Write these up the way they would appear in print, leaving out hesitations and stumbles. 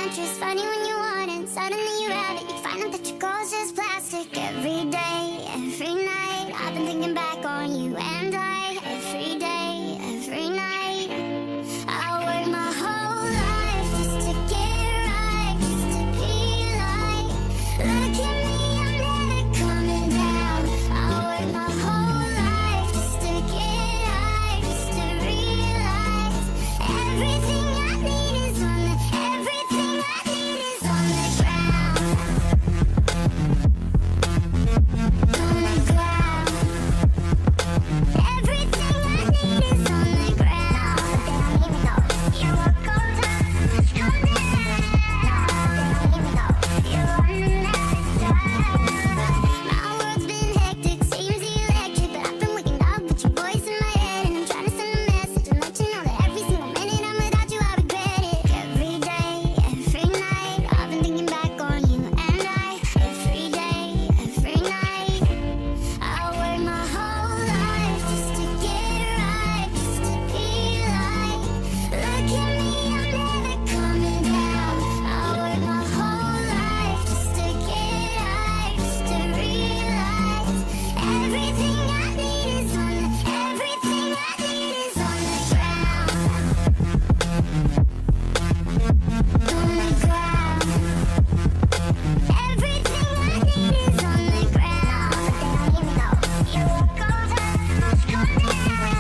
interest, funny when you want it, suddenly you have it. You find out that your goal's just plastic. Every day, every night, I've been thinking back on you and I. Every day, every night, I work my whole life just to get right, just to be like, look at me, I'm never coming down. I work my whole life just to get high, just to realize everything I need is on the, everything I need is on the ground. On the ground. Everything I need is on the ground. You walk on time, it's coming down. You're running out of time. My world's been hectic, seems electric, but I've been waking up with your voice in my head, and I'm trying to send a message and let you know that every single minute I'm without you, I regret it. Every day, every night, I've been thinking back on you and I. Every day, every night, I work my whole life just to get right, just to be like, look at me, I'm never coming down. I work my whole life just to get high, just to realize everything I need is on the, everything I need is on the ground. On the ground. Everything I need is on the ground. You walk on time, it's coming down.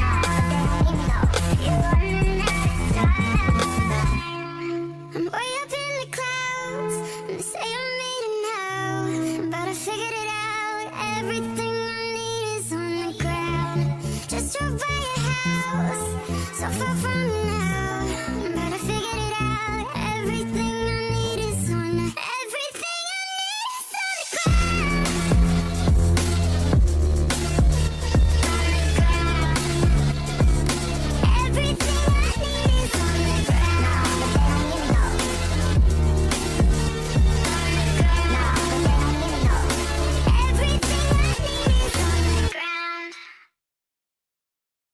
You're running out of time. I'm way up in the clouds, and they say I'm meaning now, but I figured it out. Everything I need is on the ground. Just drove by your house, so far from